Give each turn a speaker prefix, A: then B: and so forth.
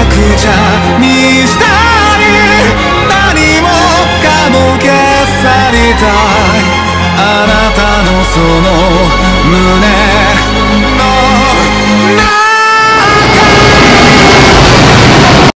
A: くちゃにしたり、何もかも消されたい。あなたのその胸